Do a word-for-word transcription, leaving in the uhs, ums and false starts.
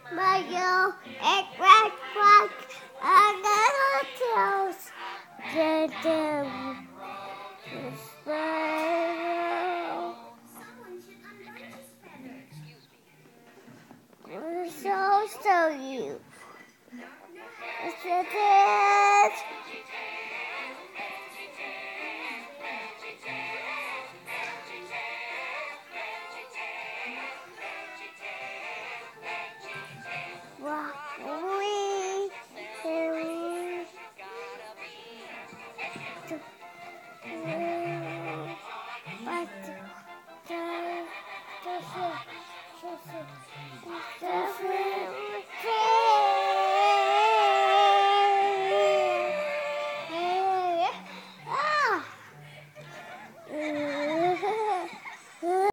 Mario, and Quack Quack, and little tails. Get them. So, so you. It's it. Rock away. But the the the the